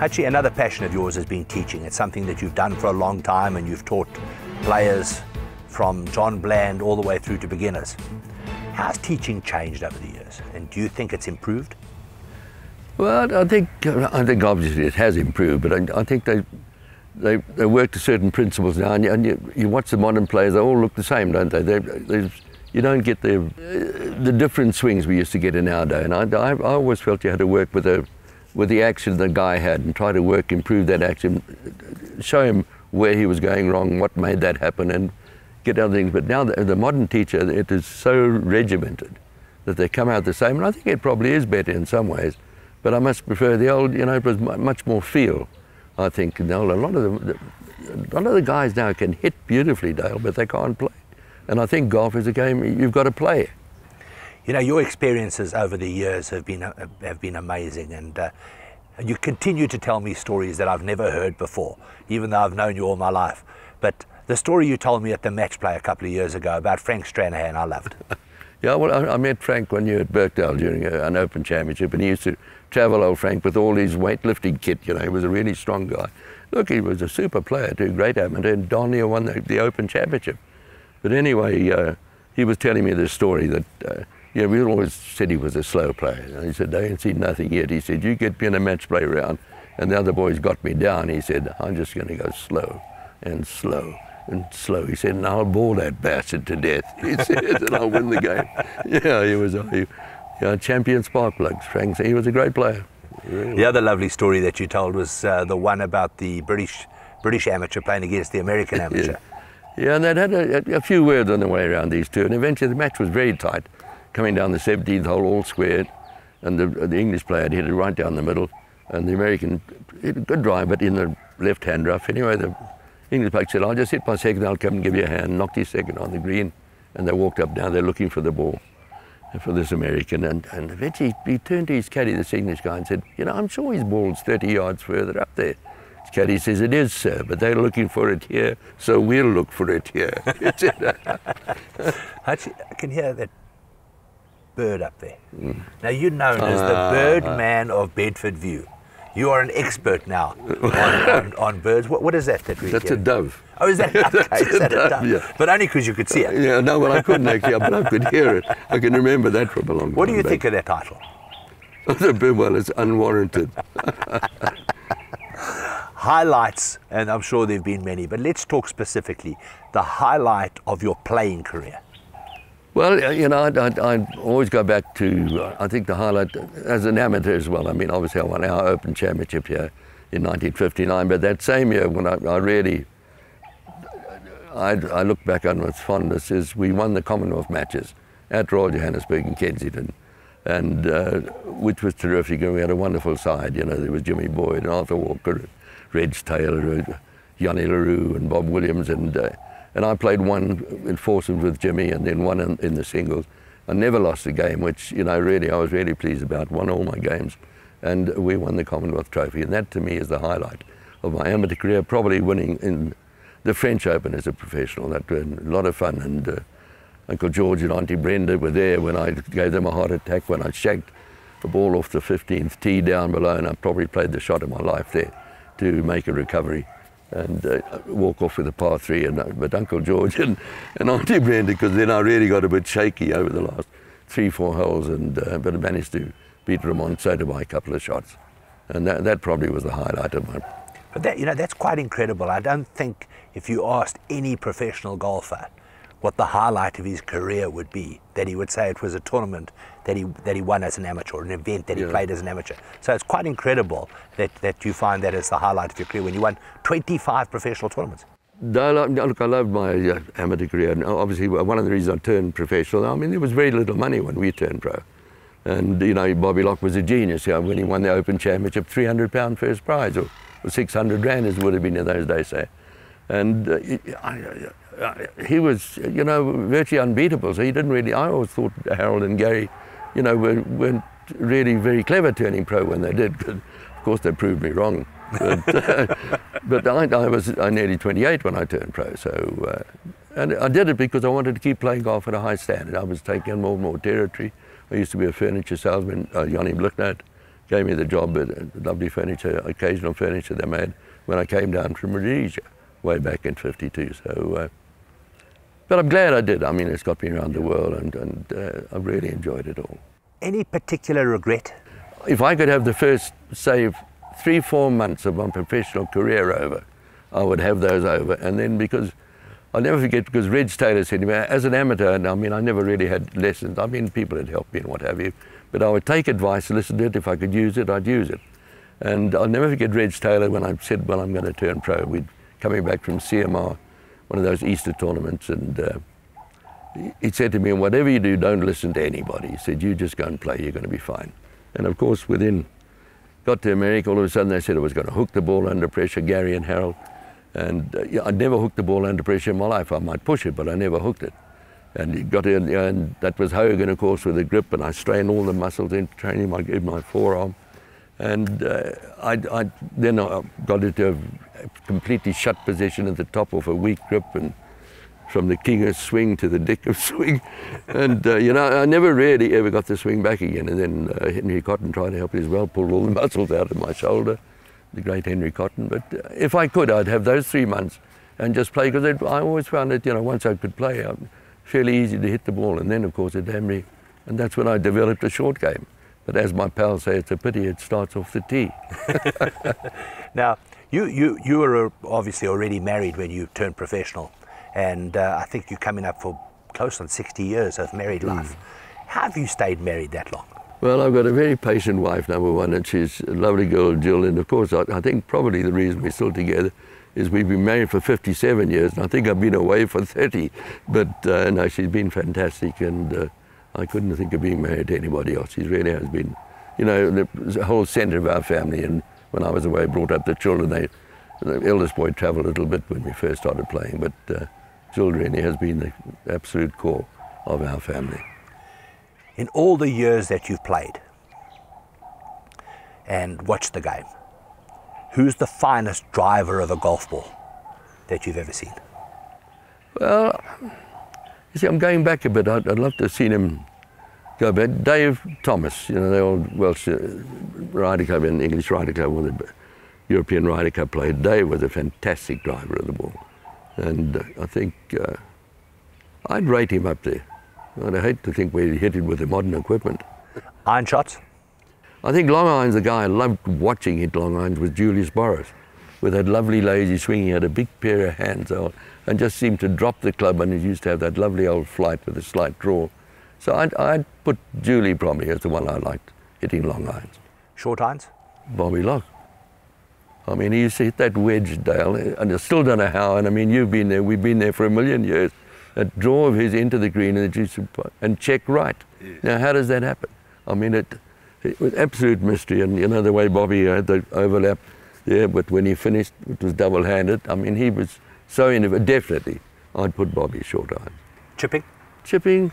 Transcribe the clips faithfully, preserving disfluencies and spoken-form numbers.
Actually, another passion of yours has been teaching. It's something that you've done for a long time, and you've taught players from John Bland all the way through to beginners. How's teaching changed over the years, and do you think it's improved? Well, I think I think obviously it has improved, but I, I think they they they work to certain principles now, and you, and you, you watch the modern players; they all look the same, don't they? They, they you don't get the the different swings we used to get in our day, and I, I, I always felt you had to work with a with the action the guy had and try to work, improve that action, show him where he was going wrong, what made that happen, and get other things. But now the, the modern teacher, it is so regimented that they come out the same, and I think it probably is better in some ways. But I must prefer the old, you know, it was much more feel, I think. A lot of the, a lot of the guys now can hit beautifully, Dale, but they can't play. And I think golf is a game you've got to play. You know, your experiences over the years have been have been amazing, and uh, you continue to tell me stories that I've never heard before, even though I've known you all my life. But the story you told me at the match play a couple of years ago about Frank Stranahan, I loved. Yeah, well, I, I met Frank one year at Birkdale during a, an Open Championship, and he used to travel, old Frank, with all his weightlifting kit. You know, he was a really strong guy. Look, he was a super player too, great amateur, and Donnie won the, the Open Championship. But anyway, uh, he was telling me this story that, uh, you know, we always said he was a slow player. And he said, they ain't seen nothing yet. He said, you get me in a match play round, and the other boys got me down. He said, I'm just going to go slow and slow and slow. He said, and I'll bore that bastard to death. He said, and I'll win the game. Yeah, he was a he, yeah, champion spark plugs, Frank. He was a great player. Really. The other lovely story that you told was uh, the one about the British British amateur playing against the American amateur. Yeah. Yeah, and they'd had a, a few words on the way around, these two, and eventually the match was very tight, coming down the seventeenth hole, all squared, and the, the English player had hit it right down the middle, and the American hit a good drive, but in the left-hand rough. Anyway, the English player said, I'll just hit my second, I'll come and give you a hand, knocked his second on the green, and they walked up down, they're looking for the ball, for this American, and, and eventually he turned to his caddy, this English guy, and said, you know, I'm sure his ball's thirty yards further up there. Caddy says, it is, sir, but they're looking for it here, so we'll look for it here. Actually, I can hear that bird up there. Mm. Now, you're known as the bird man of Bedford View. You are an expert now on, on, on birds. What, what is that that we That's hear? a dove. Oh, is that, okay, is that a dove? dove? Yeah. But only because you could see it. Yeah, no, well, I couldn't actually, but I could hear it. I can remember that from a long time What do you back. think of that title? Well, it's unwarranted. Highlights, and I'm sure there have been many, but let's talk specifically the highlight of your playing career. Well, you know, I, I, I always go back to, uh, I think the highlight as an amateur as well. I mean, obviously I won our Open Championship here in nineteen fifty-nine, but that same year when I, I really, I, I look back on with fondness is we won the Commonwealth matches at Royal Johannesburg in Kensington, and uh, which was terrific, and we had a wonderful side. You know, there was Jimmy Boyd and Arthur Walker, Reg Taylor, Johnny LaRue and Bob Williams, and uh, and I played one in foursomes with Jimmy and then one in, in the singles. I never lost a game, which, you know, really I was really pleased about. Won all my games, and we won the Commonwealth Trophy, and that to me is the highlight of my amateur career, probably winning in the French Open as a professional. That was a lot of fun, and uh, Uncle George and Auntie Brenda were there when I gave them a heart attack, when I shagged the ball off the fifteenth tee down below, and I probably played the shot of my life there to make a recovery and uh, walk off with a par three. And uh, but Uncle George and, and Auntie Brenda, because then I really got a bit shaky over the last three, four holes, and uh, but I managed to beat Ramon Soto by a couple of shots, and that that probably was the highlight of my. But that, you know, that's quite incredible. I don't think if you asked any professional golfer what the highlight of his career would be, that he would say it was a tournament that he that he won as an amateur, or an event that he yeah. played as an amateur. So it's quite incredible that, that you find that as the highlight of your career when you won twenty-five professional tournaments. No, look, I loved my uh, amateur career, and obviously one of the reasons I turned professional, I mean, there was very little money when we turned pro. And, you know, Bobby Locke was a genius. You know, when he won the Open Championship, three hundred pound first prize, or, or six hundred rand as it would have been in those days, say. And uh, I, I, he was, you know, virtually unbeatable. So he didn't really, I always thought Harold and Gary, you know, were, weren't really very clever turning pro when they did. But of course, they proved me wrong. But, uh, but I, I was uh, nearly twenty-eight when I turned pro. So, uh, and I did it because I wanted to keep playing golf at a high standard. I was taking on more and more territory. I used to be a furniture salesman, uh, Johnny Blicknert, gave me the job at uh, lovely furniture, occasional furniture they made when I came down from Rhodesia way back in fifty-two. So, uh, but I'm glad I did. I mean, it's got me around the world, and, and uh, I've really enjoyed it all. Any particular regret? If I could have the first, say, three, four months of my professional career over, I would have those over. And then, because I'll never forget, because Reg Taylor said to me, as an amateur, and I mean, I never really had lessons. I mean, people had helped me and what have you, but I would take advice, listen to it. If I could use it, I'd use it. And I'll never forget Reg Taylor when I said, well, I'm going to turn pro. We'd coming back from C M R, one of those Easter tournaments, and uh, he said to me, whatever you do, don't listen to anybody. He said, you just go and play, you're going to be fine. And of course, within, got to America, all of a sudden they said I was going to hook the ball under pressure, Gary and Harold. And uh, yeah, I'd never hooked the ball under pressure in my life. I might push it, but I never hooked it. And it got in, and that was Hogan, of course, with the grip, and I strained all the muscles in training my, in my forearm. And uh, I, I, then I got into a completely shut position at the top of a weak grip, and from the king of swing to the dick of swing. And, uh, you know, I never really ever got the swing back again. And then uh, Henry Cotton tried to help as well, pulled all the muscles out of my shoulder, the great Henry Cotton. But uh, if I could, I'd have those three months and just play, because I always found that, you know, once I could play, I'm fairly easy to hit the ball. And then, of course, it damned me. And that's when I developed a short game. But as my pals say, it's a pity it starts off the tee. Now, you, you, you were obviously already married when you turned professional. And uh, I think you're coming up for close on sixty years of married life. Mm. How have you stayed married that long? Well, I've got a very patient wife, number one, and she's a lovely girl, Jill. And of course, I, I think probably the reason we're still together is we've been married for fifty-seven years, and I think I've been away for thirty. But uh, no, she's been fantastic, and uh, I couldn't think of being married to anybody else. She really has been, you know, the, the whole centre of our family. And when I was away, brought up the children. They, the eldest boy travelled a little bit when we first started playing, but uh, Jill really has been the absolute core of our family. In all the years that you've played and watched the game, who's the finest driver of a golf ball that you've ever seen? Well, you see, I'm going back a bit. I'd, I'd love to have seen him go back. Dave Thomas, you know, the old Welsh uh, Ryder Cup and English Ryder Cup, or the European Ryder Cup player. Dave was a fantastic driver of the ball. And uh, I think uh, I'd rate him up there. I'd hate to think we hit it with the modern equipment. Iron shots? I think long irons, the guy I loved watching hit long irons was Julius Boris. With that lovely lazy swing, he had a big pair of hands out and just seemed to drop the club, and he used to have that lovely old flight with a slight draw. So I'd, I'd put Julie probably as the one I liked hitting long irons. Short irons? Bobby Locke. I mean, he used to hit that wedge, Dale, and I still don't know how. And I mean, you've been there, we've been there for a million years. That draw of his into the green and, the and check right. Yes. Now, how does that happen? I mean, it, it was absolute mystery. And you know, the way Bobby had the overlap there, but when he finished, it was double-handed. I mean, he was so innovative. Definitely, I'd put Bobby short iron. Chipping? Chipping.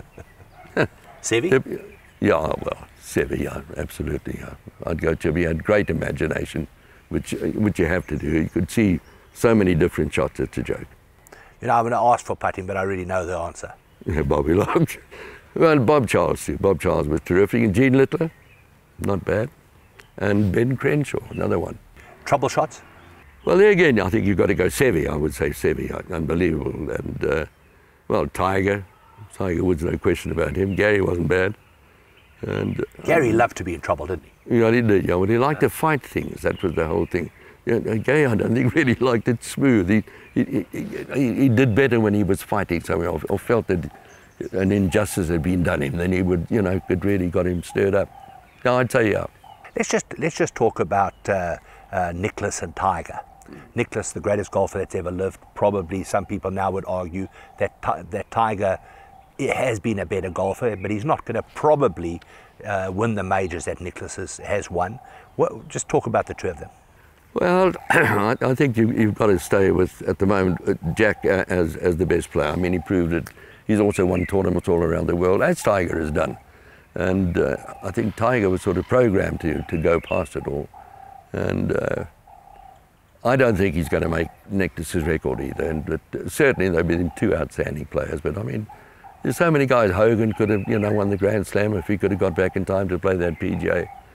Seve? Yeah, well, Seve, yeah, absolutely. Yeah. I'd go Chippy. He had great imagination. Which, which you have to do. You could see so many different shots, it's a joke. You know, I'm going to ask for putting, but I already know the answer. Yeah, Bobby Locke. Well, Bob Charles too. Bob Charles was terrific. And Gene Littler, not bad. And Ben Crenshaw, another one. Trouble shots? Well, there again, I think you've got to go Seve. I would say Seve, unbelievable. And, uh, well, Tiger. Tiger Woods, no question about him. Gary wasn't bad. And uh, Gary loved to be in trouble, didn't he? Yeah, he did. Yeah, but he liked to fight things. That was the whole thing. Yeah, Gary, I don't think really liked it smooth. He he, he, he, he did better when he was fighting somewhere, or, or felt that an injustice had been done him. Then he would, you know, it really got him stirred up. No, I'd say yeah. Let's just let's just talk about uh, uh, Nicklaus and Tiger. Nicklaus, the greatest golfer that's ever lived. Probably some people now would argue that that Tiger has been a better golfer, but he's not going to probably uh, win the majors that Nicklaus has, has won. What, just talk about the two of them. Well, I, I think you, you've got to stay with, at the moment, uh, Jack uh, as, as the best player. I mean, he proved it. He's also won tournaments all around the world, as Tiger has done. And uh, I think Tiger was sort of programmed to, to go past it all. And uh, I don't think he's going to make Nicklaus's record either. And but certainly they've been two outstanding players. But I mean, there's so many guys. Hogan could have, you know, won the Grand Slam if he could have got back in time to play that P G A.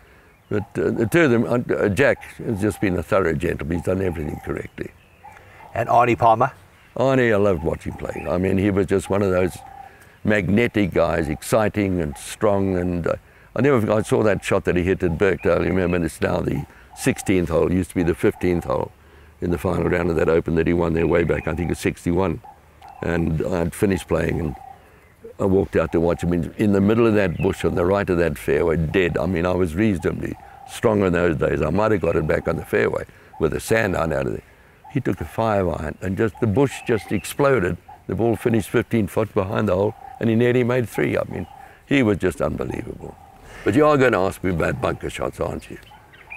But uh, the two of them, uh, Jack has just been a thorough gentleman. He's done everything correctly. And Arnie Palmer? Arnie, I loved watching play. I mean, he was just one of those magnetic guys, exciting and strong. And uh, I never, I saw that shot that he hit at Birkdale. You remember, it's now the sixteenth hole. It used to be the fifteenth hole in the final round of that Open that he won there way back. I think it's sixty-one. And I'd finished playing and I walked out to watch him in, in the middle of that bush on the right of that fairway, dead. I mean, I was reasonably strong in those days. I might have got it back on the fairway with the sand iron out of there. He took a five iron and just the bush just exploded. The ball finished fifteen foot behind the hole and he nearly made three. I mean, he was just unbelievable. But you are going to ask me about bunker shots, aren't you?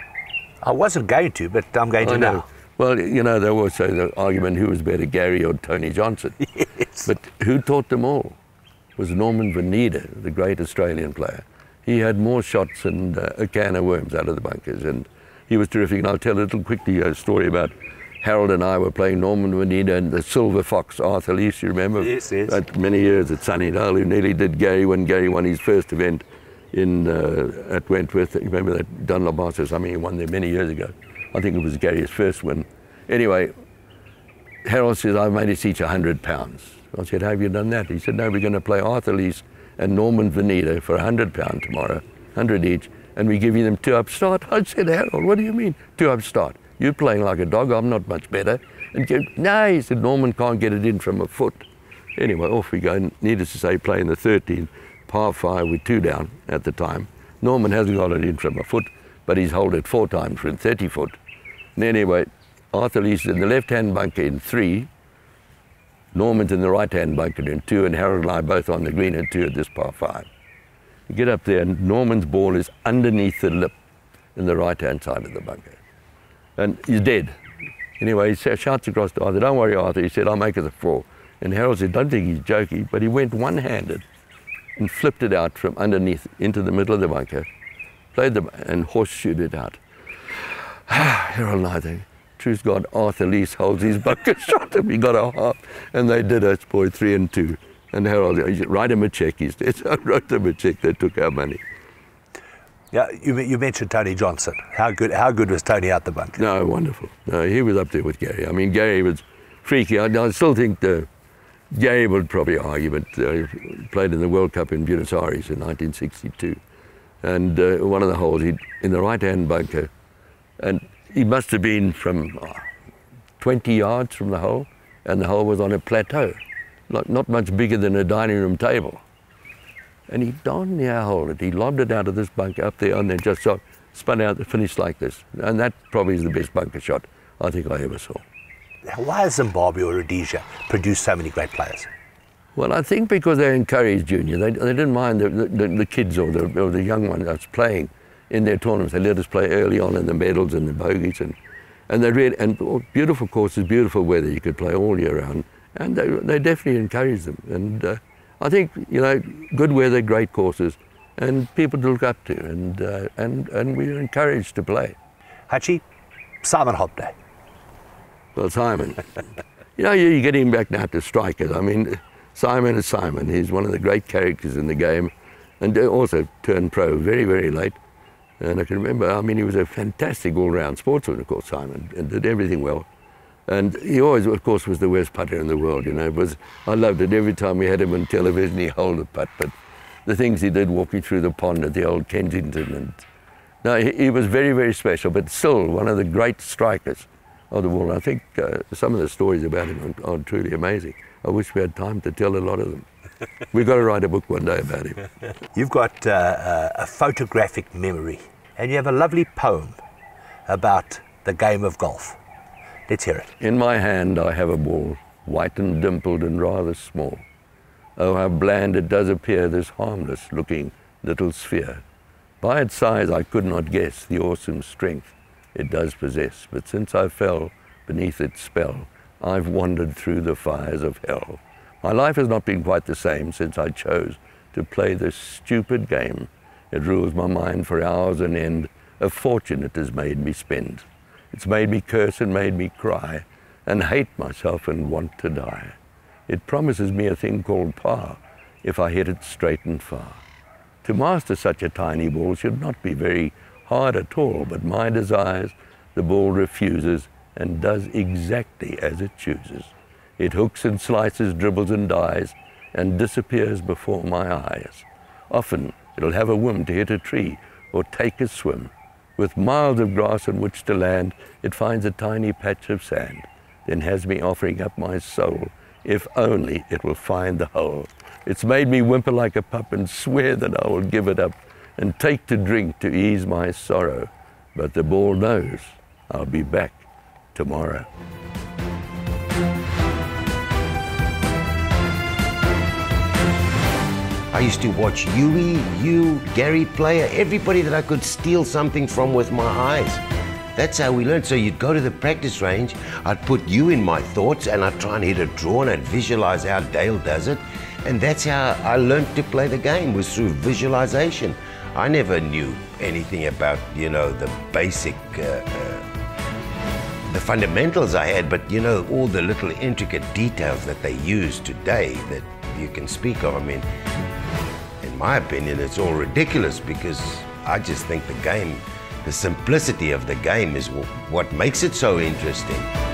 I wasn't going to, but I'm going to I know. now. Well, you know, there was the argument who was better, Gary or Tony Johnson. Yes. But who taught them all? It was Norman Veneda, the great Australian player. He had more shots than uh, a can of worms out of the bunkers, and he was terrific. And I'll tell a little quickly a story about Harold and I were playing Norman Veneda and the Silver Fox, Arthur Lees, you remember? Yes, yes. At many years at Sunnydale, who nearly did Gary when Gary won his first event in uh, at Wentworth. You remember that Dunlop Masters? I mean, he won there many years ago. I think it was Gary's first win. Anyway, Harold says, I made us each a hundred pounds. I said, how have you done that? He said, no, we're going to play Arthur Lees and Norman Veneda for a hundred pound tomorrow, hundred each, and we give you them two up start. I said, Harold, what do you mean, two up start? You're playing like a dog, I'm not much better. And he, no, he said, Norman can't get it in from a foot. Anyway, off we go. Needless to say, playing the thirteenth, par five with two down at the time. Norman hasn't got it in from a foot, but he's held it four times from thirty foot. And anyway, Arthur Lees in the left-hand bunker in three, Norman's in the right-hand bunker in two, and Harold and I both on the green in two at this par five. You get up there, and Norman's ball is underneath the lip in the right-hand side of the bunker. And he's dead. Anyway, he shouts across to Arthur, don't worry, Arthur. He said, I'll make it a four. And Harold said, don't think he's joking, but he went one-handed and flipped it out from underneath into the middle of the bunker, played the and horseshoed it out. Harold and I think, truth God, Arthur Lees holds his bunker shot and we got a half, and they did us, boy, three and two. And Harold, he said, write him a check. He said, so I wrote them a check. They took our money. Yeah, you, you mentioned Tony Johnson. How good How good was Tony out the bunker? No, wonderful. No, he was up there with Gary. I mean, Gary was freaky. I, I still think the, Gary would probably argue, but uh, played in the World Cup in Buenos Aires in nineteen sixty-two. And uh, one of the holes, he in the right-hand bunker, and he must have been from oh, twenty yards from the hole, and the hole was on a plateau, like not much bigger than a dining room table. And he darn near hole it. He lobbed it out of this bunker up there and then just shot, spun out and finished like this. And that probably is the best bunker shot I think I ever saw. Why has Zimbabwe or Rhodesia produced so many great players? Well, I think because they encouraged junior. They, they didn't mind the, the, the kids or the, or the young ones that's playing in their tournaments. They let us play early on in the medals and the bogeys. And, and they really, and beautiful courses, beautiful weather. You could play all year round. And they, they definitely encouraged them. And uh, I think, you know, good weather, great courses, and people to look up to, and uh, and and we were encouraged to play. Hachi, Simon Hobday. Well, Simon, you know, you're getting back now to strikers. I mean, Simon is Simon. He's one of the great characters in the game, and also turned pro very, very late. And I can remember, I mean, he was a fantastic all-round sportsman, of course, Simon, and did everything well. And he always, of course, was the worst putter in the world, you know. It was, I loved it. Every time we had him on television, he held a putt. But the things he did walking through the pond at the old Kensington. And no, he, he was very, very special, but still one of the great strikers of the world. I think uh, some of the stories about him are, are truly amazing. I wish we had time to tell a lot of them. We've got to write a book one day about him. You've got uh, a photographic memory, and you have a lovely poem about the game of golf. Let's hear it. In my hand I have a ball, white and dimpled and rather small. Oh, how bland it does appear, this harmless-looking little sphere. By its size I could not guess the awesome strength it does possess, but since I fell beneath its spell, I've wandered through the fires of hell. My life has not been quite the same since I chose to play this stupid game. It rules my mind for hours on end, a fortune it has made me spend. It's made me curse and made me cry, and hate myself and want to die. It promises me a thing called par, if I hit it straight and far. To master such a tiny ball should not be very hard at all, but my desires the ball refuses and does exactly as it chooses. It hooks and slices, dribbles and dies, and disappears before my eyes. Often it'll have a whim to hit a tree or take a swim. With miles of grass on which to land, it finds a tiny patch of sand, then has me offering up my soul, if only it will find the hole. It's made me whimper like a pup and swear that I will give it up and take to drink to ease my sorrow. But the ball knows I'll be back tomorrow. I used to watch Huey, you, Gary Player, everybody that I could steal something from with my eyes. That's how we learned. So you'd go to the practice range, I'd put you in my thoughts and I'd try and hit a draw and I'd visualize how Dale does it. And that's how I learned to play the game, was through visualization. I never knew anything about, you know, the basic, uh, uh, the fundamentals I had, but you know, all the little intricate details that they use today that you can speak of. I mean, in my opinion, it's all ridiculous because I just think the game, the simplicity of the game is what makes it so interesting.